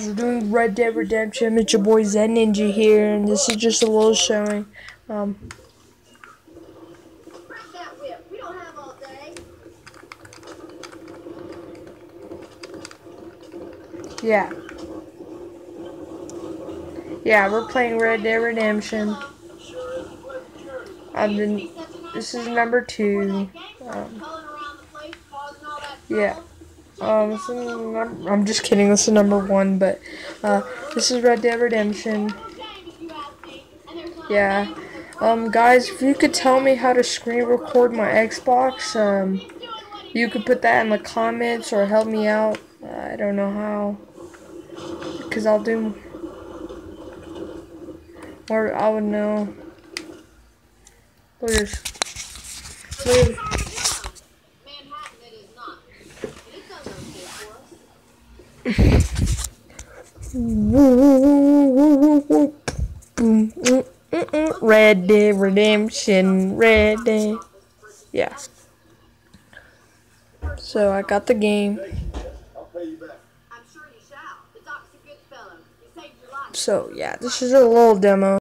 guys, we're doing Red Dead Redemption. It's your boy Zen Ninja here, and this is just a little showing. Yeah. Yeah, we're playing Red Dead Redemption. This is number 2. Yeah. I'm just kidding, this is number 1, but this is Red Dead Redemption. Yeah. Guys, if you could tell me how to screen record my Xbox, you could put that in the comments or help me out. I don't know how, because I'll do, or I would know. Look. Red Dead Redemption, Red Dead. Yeah. So I got the game. So yeah, this is a little demo.